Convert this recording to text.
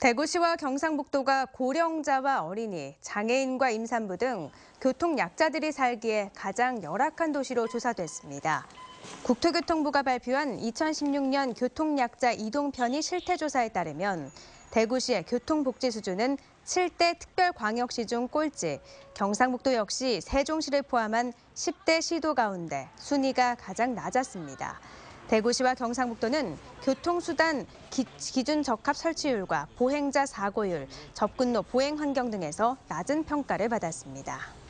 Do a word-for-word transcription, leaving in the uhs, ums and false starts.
대구시와 경상북도가 고령자와 어린이, 장애인과 임산부 등 교통약자들이 살기에 가장 열악한 도시로 조사됐습니다. 국토교통부가 발표한 이천십육 년 교통약자 이동편의 실태조사에 따르면 대구시의 교통복지 수준은 칠 대 특별광역시 중 꼴찌, 경상북도 역시 세종시를 포함한 십 대 시도 가운데 순위가 가장 낮았습니다. 대구시와 경상북도는 교통수단 기, 기준 적합 설치율과 보행자 사고율, 접근로 보행 환경 등에서 낮은 평가를 받았습니다.